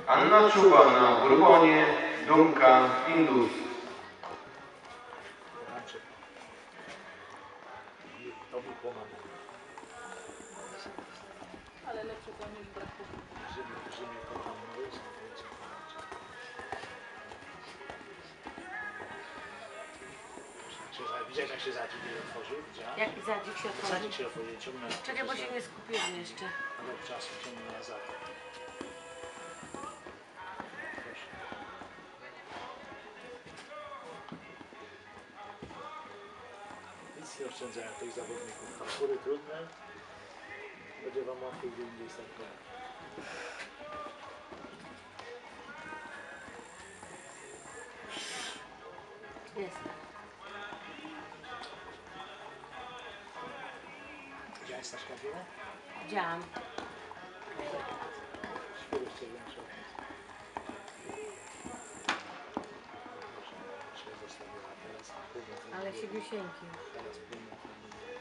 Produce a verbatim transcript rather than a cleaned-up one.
Anna Czuba na Bourbonie, Dumka Indus. Ale lepsze to niż braku. Widziałeś, jak się zadzik otworzył? Jak zadzik się otworzył? Zadzik się otworzył, ciągnę. Czekaj, bo się nie skupiłem jeszcze. Ale czasu ciągnę na zadzik. Nic nie oszczędzają tych zawodników. Parkury trudne. Będzie wam łatwiej gdzie indziej startować. Jest. Widziałeś Staś kabinę? Widziałam. Świetnie większe. Proszę, się zostawiła. Teraz pół metra. Ale siedmiusieńki. Teraz pół metra.